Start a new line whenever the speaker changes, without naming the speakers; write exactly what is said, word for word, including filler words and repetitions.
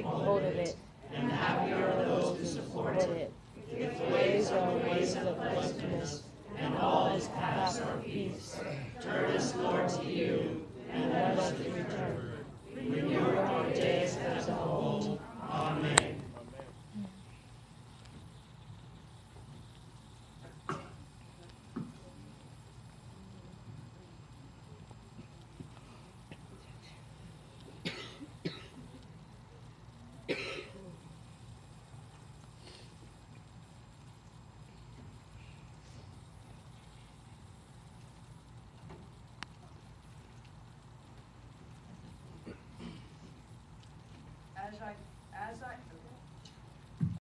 hold of it,
and happy are those who support it. Its ways are ways of blessedness, and all its paths are peace. Turn us, Lord, to you, and let us return. Renew our days as a whole. Amen.
As I, as I, okay.